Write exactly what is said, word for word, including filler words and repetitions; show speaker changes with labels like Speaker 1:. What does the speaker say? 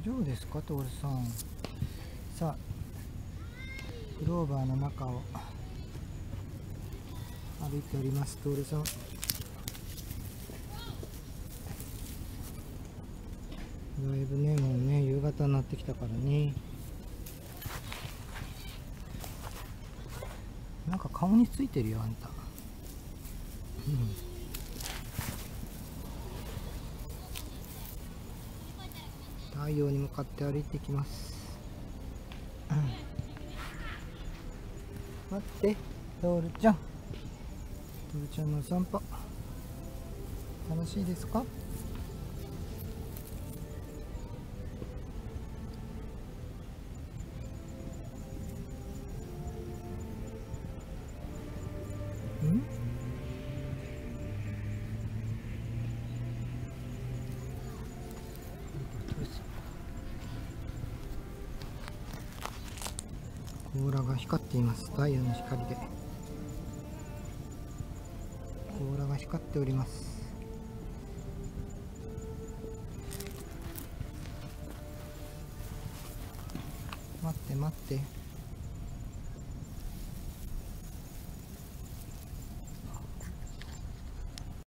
Speaker 1: 丈夫ですか、トールさん。さあ、クローバーの中を歩いております、トールさん。だいぶね、もうね、夕方になってきたからね。なんか顔についてるよ、あんた。うん。太陽に向かって歩いてきます。うん、待って、トールちゃん。トールちゃんのお散歩。楽しいですか？ん？甲羅が光っています。太陽の光で甲羅が光っております。待って待って。